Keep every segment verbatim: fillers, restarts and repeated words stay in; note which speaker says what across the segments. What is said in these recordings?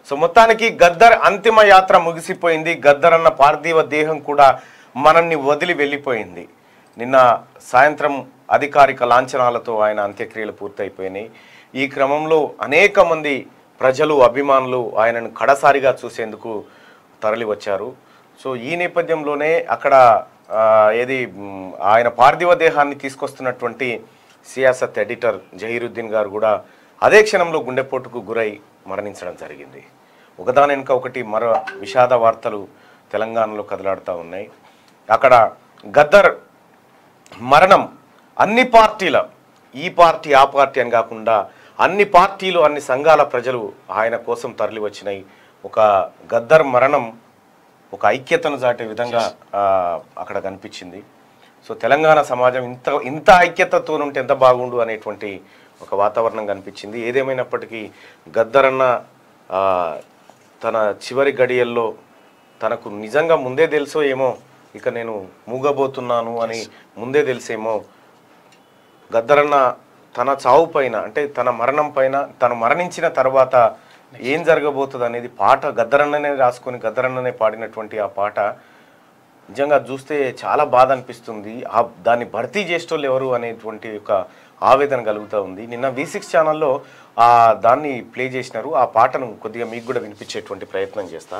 Speaker 1: So మొత్తానికి గద్దర్ అంతిమ యాత్ర ముగిసిపోయింది. గద్దర్ అన్న పార్థివ దేహం కూడా మనల్ని వదిలి వెళ్ళిపోయింది. నిన్న సాయంత్రం అధికారిక లాంఛనాలతో ఆయన అంత్యక్రియలు పూర్తయిపోయినాయి. ఈ క్రమంలో అనేక మంది ప్రజలు, అభిమానులు ఆయనను కడసారిగా చూసేందుకు తరలి వచ్చారు. సో ఈ నేపథ్యంలోనే అక్కడ ఏది ఆయన పార్థివ దేహాన్ని తీసుకొస్తున్నటువంటి సియాసత్ ఎడిటర్ జహీరుద్దీన్ గారు కూడా అదే క్షణంలో గుండెపోటుకు గురై మరణించడం జరిగింది. ఒకదాని వెనుక ఒకటి మరో విషాద వార్తలు తెలంగాణలో కదలాడుతూ ఉన్నాయి. అక్కడ గద్దర్ మరణం అన్ని పార్టీల, ఈ పార్టీ ఆ పార్టీ అని కాకుండా అన్ని పార్టీలు, అన్ని సంఘాల ప్రజలు ఆయన కోసం తరలి వచ్చినాయి. ఒక గద్దర్ మరణం ఒక ఐక్యతను చాటే విధంగా అక్కడ కనిపించింది. సో తెలంగాణ సమాజం ఇంత ఇంత ఐక్యతతో ఉంటే ఎంత బాగుండు అనేటువంటి ఒక వాతావరణం కనిపించింది. ఏదేమైనప్పటికీ గద్దర్ అన్న తన చివరి గడియల్లో తనకు నిజంగా ముందే తెలుసో ఏమో ఇక నేను మూగబోతున్నాను అని ముందే తెలిసేమో గద్దర్ అన్న తన చావు పైన, అంటే తన మరణం పైన, తను మరణించిన తర్వాత ఏం జరగబోతుంది అనేది పాట గద్దరన్ననే రాసుకొని గద్దరన్ననే పాడినటువంటి ఆ పాట నిజంగా చూస్తే చాలా బాధ అనిపిస్తుంది. ఆ దాన్ని భర్తీ చేసేటోళ్ళు ఎవరు అనేటువంటి ఒక ఆవేదన కలుగుతూ ఉంది. నిన్న వి సిక్స్ ఛానల్లో ఆ దాన్ని ప్లే చేసినారు. ఆ పాటను కొద్దిగా మీకు కూడా వినిపించేటువంటి ప్రయత్నం చేస్తా.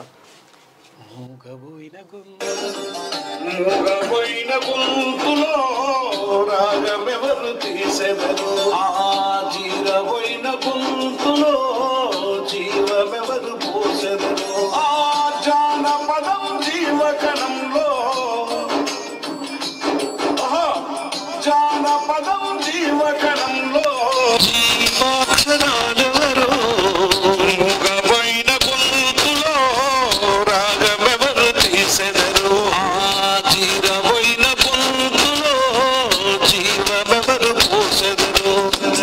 Speaker 2: జీవమెవరు పోసెదరు ఆ జానపదం జీవకణంలో, జానపదం జీవకణంలో జీవాక్షరాలెవరు మూగబోయిన గొంతులో రాగమెవరు తీసెదరు ఆ జీరబోయిన గొంతులో జీవమెవరు పోసెదరు.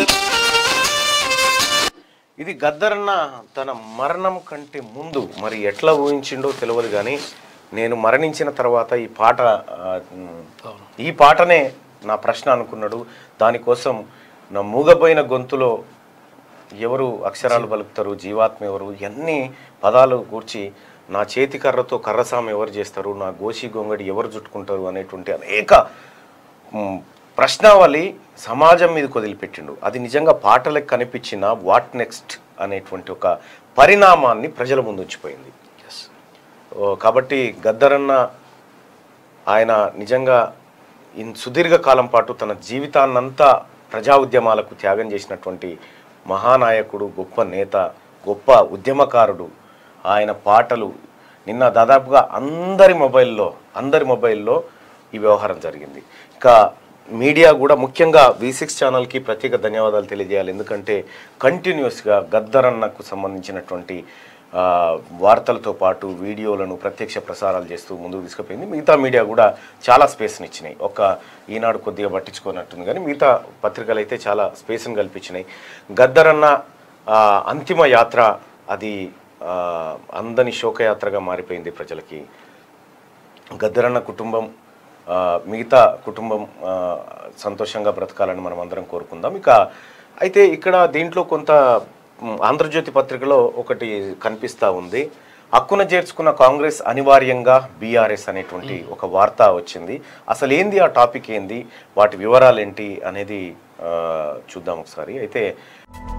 Speaker 1: ఇది గద్దరన్న తన మరణం కంటే ముందు మరి ఎట్లా ఊహించిండో తెలియదు, కానీ నేను మరణించిన తర్వాత ఈ పాట ఈ పాటనే నా ప్రశ్న అనుకున్నాడు. దానికోసం నా మూగపోయిన గొంతులో ఎవరు అక్షరాలు పలుకుతారు, జీవాత్మ ఎవరు, ఎన్ని పదాలు కూర్చి నా చేతి కర్రతో కర్రసాము ఎవరు చేస్తారు, నా గోషి గొంగడి ఎవరు చుట్టుకుంటారు అనేటువంటి అనేక ప్రశ్నావళి సమాజం మీదకి వదిలిపెట్టిండు. అది నిజంగా పాటలకు కనిపించిన వాట్ నెక్స్ట్ అనేటువంటి ఒక పరిణామాన్ని ప్రజల ముందు ఉంచిపోయింది. కాబట్టి గద్దరన్న ఆయన నిజంగా ఇన్ సుదీర్ఘకాలం పాటు తన జీవితాన్నంతా ప్రజా ఉద్యమాలకు త్యాగం చేసినటువంటి మహానాయకుడు, గొప్ప నేత, గొప్ప ఉద్యమకారుడు. ఆయన పాటలు నిన్న దాదాపుగా అందరి మొబైల్లో అందరి మొబైల్లో ఈ వ్యవహారం జరిగింది. ఇక మీడియా కూడా ముఖ్యంగా వి సిక్స్ ఛానల్కి ప్రత్యేక ధన్యవాదాలు తెలియజేయాలి. ఎందుకంటే కంటిన్యూస్గా గద్దరన్నకు సంబంధించినటువంటి వార్తలతో పాటు వీడియోలను ప్రత్యక్ష ప్రసారాలు చేస్తూ ముందుకు తీసుకుపోయింది. మిగతా మీడియా కూడా చాలా స్పేస్ని ఇచ్చినాయి. ఒక ఈనాడు కొద్దిగా పట్టించుకున్నట్టుంది, కానీ మిగతా పత్రికలు అయితే చాలా స్పేస్ని కల్పించినాయి. గద్దరన్న అంతిమ యాత్ర అది అందని శోకయాత్రగా మారిపోయింది ప్రజలకి. గద్దరన్న కుటుంబం, మిగతా కుటుంబం సంతోషంగా బ్రతకాలని మనం అందరం కోరుకుందాం. ఇక అయితే ఇక్కడ దీంట్లో కొంత ఆంధ్రజ్యోతి పత్రికలో ఒకటి కనిపిస్తూ ఉంది. హక్కున చేర్చుకున్న కాంగ్రెస్ అనివార్యంగా బీఆర్ఎస్ అనేటువంటి ఒక వార్త వచ్చింది. అసలు ఏంది ఆ టాపిక్ ఏంది, వాటి వివరాలు ఏంటి అనేది చూద్దాం ఒకసారి. అయితే